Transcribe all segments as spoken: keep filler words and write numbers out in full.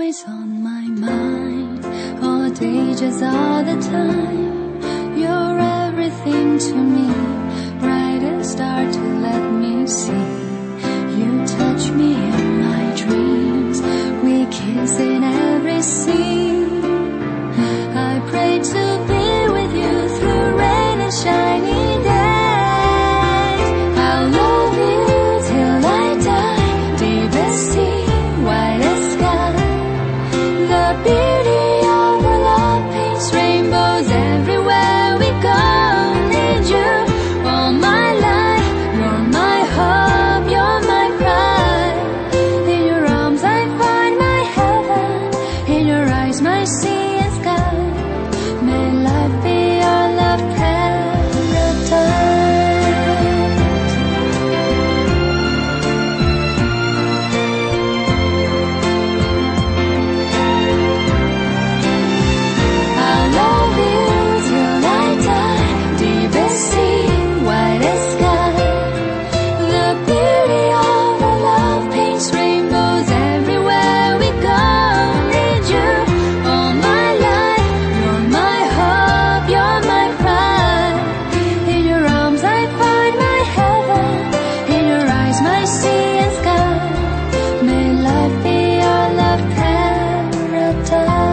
always on my mind, all day, just all the time. You're everything to me, brightest star to let me see. You touch me in my dreams, we kiss in every scene. I pray to be with you through rain and shiny days. I'll love you till I die, deepest sea, widest sky. The beauty of our love paints rainbows everywhere we go. Need you all my life, you're my hope, you're my pride. In your arms I find my heaven, in your eyes my sea and sky. May life be our love paradise. I'll love you till I die, deepest sea, widest sky. The beauty of our love paints rainbows everywhere we go. Need you all my life, you're my hope, you're my pride. In your arms I find my heaven, in your eyes my sea and sky. May life be our love paradise.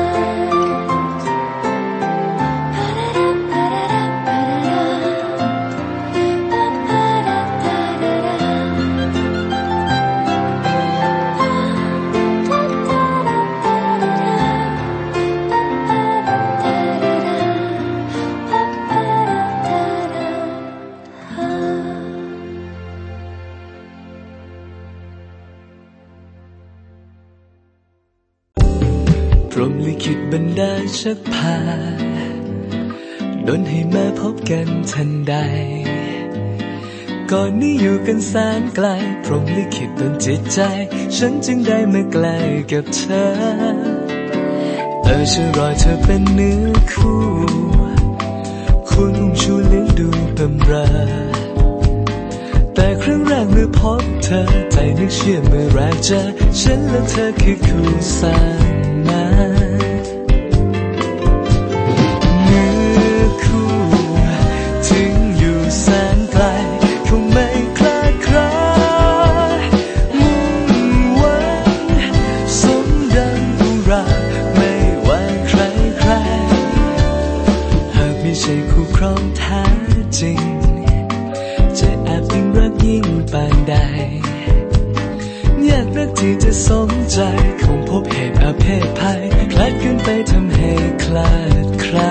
พรหมลิขิตบันดาลชักพาดลให้มาพบกันทันใด ก่อนนี้อยู่กันแสนไกลพรหมลิขิตดลจิตใจฉันจึงได้มาใกล้กับเธอเออฉันรอเธอเป็นเนื้อคู่คุณอุ้มชูเลี้ยงดูบำเรอแต่ครั้งแรกเมื่อพบเธอใจนึกเชื่อเมื่อแรกเจอฉันและเธอคือคู่สร้างมาเนื้อคู่ถึงอยู่แสนไกลคงไม่คลาดคลามุ่งหวังสมดังอุราไม่ว่าใครใครหากไม่ใช่คู่ครองแท้จริงจะแอบยิ่งรักยิ่งปานใดยากนักที่จะสมใจคงพบเหตุอาเพศภัยคลาดกันไปทำให้คลาดคลา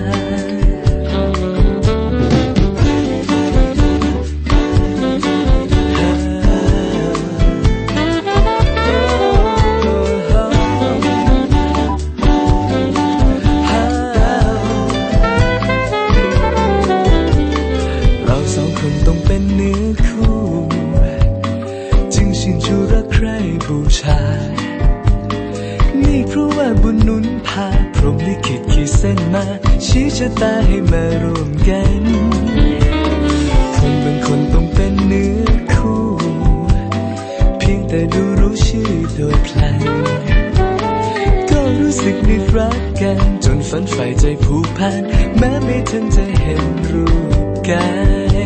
เราสองคนต้องเป็นเนื้อคู่จึงชื่นชูรักใคร่บูชานี่เพราะว่าบุญหนุนพาพรหมลิขิตขีดเส้นมาชี้ชะตาให้มาร่วมกันคนบางคนต้องเป็นเนื้อคู่เพียงแต่ดูรู้ชื่อโดยพลันก็รู้สึกนึกรักกันจนฝันใฝ่ใจผูกพันแม้ไม่ทันจะเห็นรูปกาย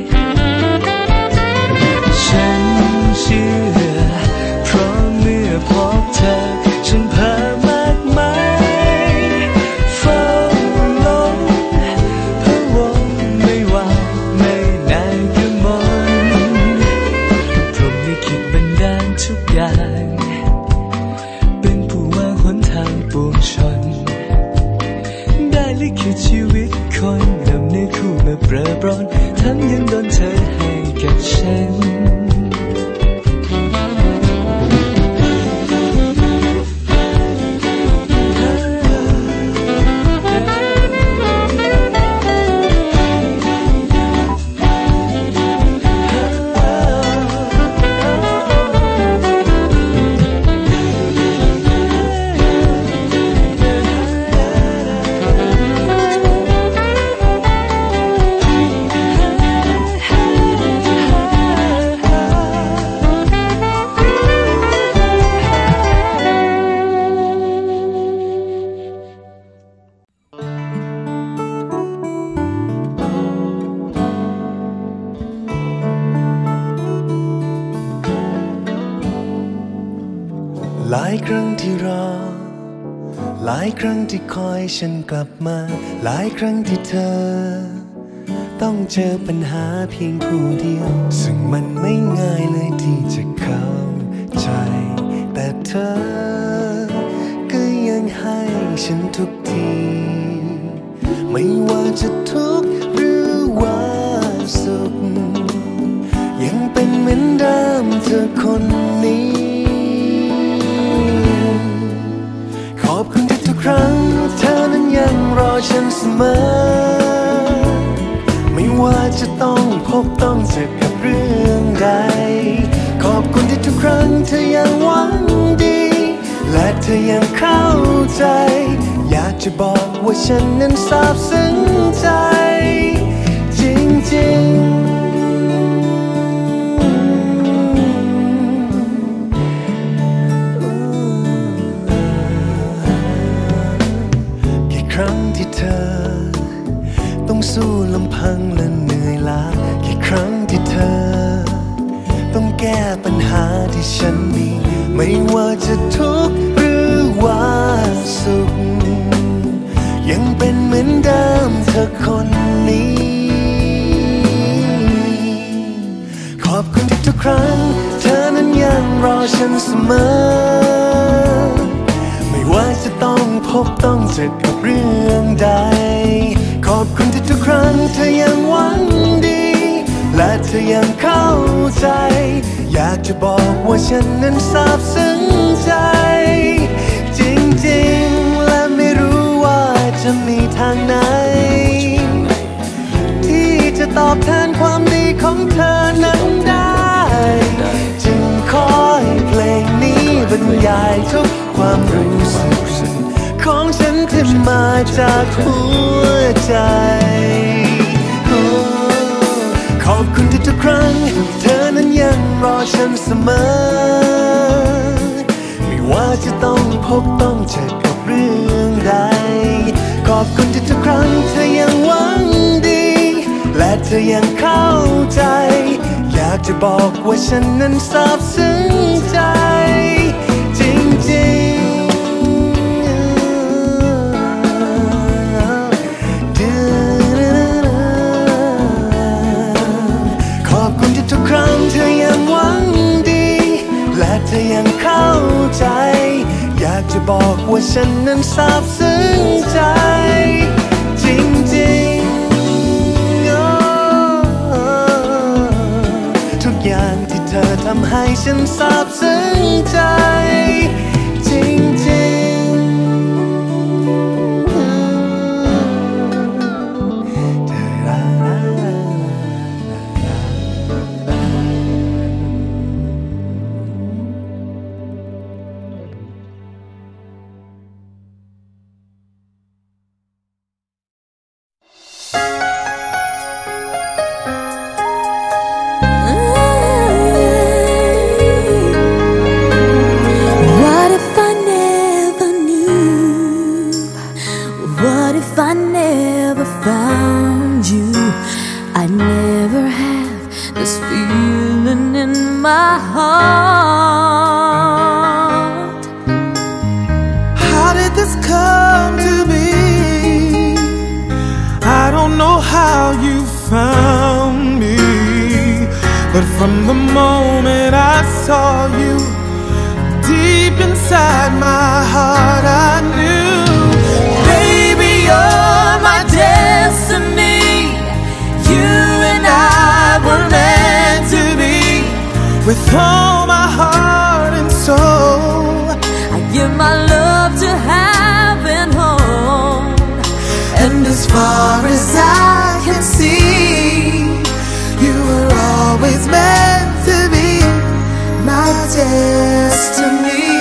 ฉันเชื่อเพราะเมื่อพบเธอฉันเพ้อมากมายเฝ้าหลงพะวงไม่ไหวไม่นานก็หมดพรหมลิขิตบันดาลทุกอย่างเป็นผู้วางหนทางปวงชนได้ลิขิตชีวิตคนนำเนื้อคู่มาเปรอะปรนทั้งยังโดนเธอให้กับฉันหลายครั้งที่รอหลายครั้งที่คอยฉันกลับมาหลายครั้งที่เธอต้องเจอปัญหาเพียงผู้เดียวซึ่งมันไม่ง่ายเลยที่จะเข้าใจแต่เธอก็ยังให้ฉันทุกทีไม่ว่าจะทุกข์หรือว่าสุขยังเป็นเหมือนเดิมเธอคนนี้ขอบคุณที่ทุกครั้งเธอนั้นยังรอฉันเสมอไม่ว่าจะต้องพบต้องเจอกับเรื่องใดขอบคุณที่ทุกครั้งเธอยังหวังดีและเธอยังเข้าใจอยากจะบอกว่าฉันนั้นซาบซึ้งใจจริงๆกี่ครั้งที่เธอต้องสู้ลำพังและเหนื่อยล้ากี่ครั้งที่เธอต้องแก้ปัญหาที่ฉันมีไม่ว่าจะทุกข์หรือว่าสุขยังเป็นเหมือนเดิมเธอคนนี้ขอบคุณที่ทุกครั้งเธอนั้นยังรอฉันเสมอไม่ว่าจะต้องพบต้องเจอกับเรื่องใดขอบคุณที่ทุกครั้งเธอยังหวังดีและเธอยังเข้าใจอยากจะบอกว่าฉันนั้นซาบซึ้งใจจริงๆและไม่รู้ว่าจะมีทางไหนที่จะตอบแทนความดีของเธอนั้นได้จึงขอให้เพลงนี้บรรยายทุกความรู้สึกของฉันที่มาจากหัวใจขอบคุณที่ทุกครั้งเธอนั้นยังรอฉันเสมอไม่ว่าจะต้องพบต้องเจอกับเรื่องใดขอบคุณที่ทุกครั้งเธอยังหวังดีและเธอยังเข้าใจอยากจะบอกว่าฉันนั้นซาบซึ้งใจจริงๆทุกครั้งเธอยังหวังดีและเธอยังเข้าใจอยากจะบอกว่าฉันนั้นซาบซึ้งใจจริงๆ oh, ทุกอย่างที่เธอทำให้ฉันซาบซึ้งใจจริงๆ But from the moment I saw you, deep inside my heart I knew, baby, you're my destiny. You and I were meant to be. With all my heart and soul, I give my love to heaven home. And as far as I can see, you were always meant to be my destiny.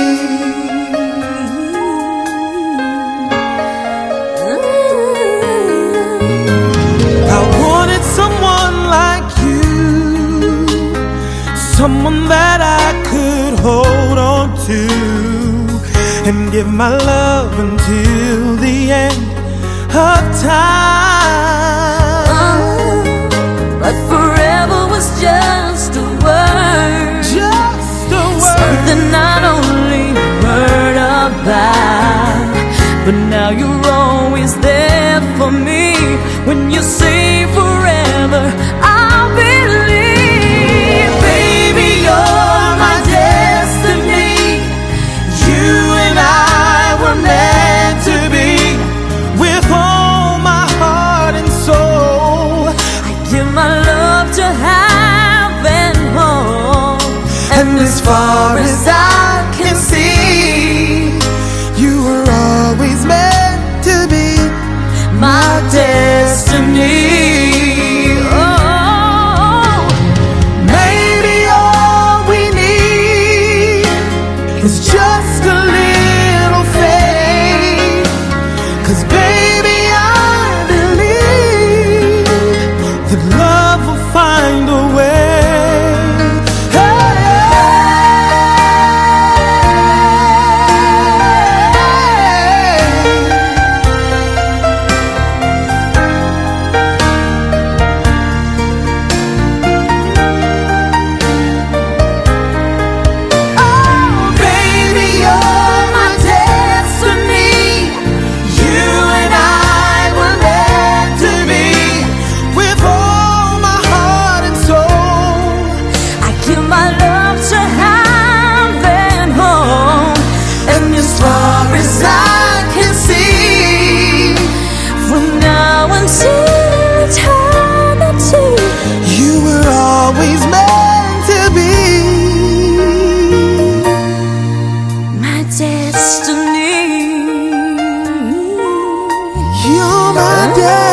I wanted someone like you, someone that I could hold on to and give my love until the end of time. But forever was just a word, just a word, something not only how you're always there for me. When you say forever, I'll believe. Baby, you're my destiny. You and I were meant to be. With all my heart and soul, I give my love to heaven, home. And as far as I can see, you were always meant to be my destiny. Oh, maybe all we need is just a little faith. 'Cause baby, I believe that love will find a way. Always meant to be my destiny. You're my destiny.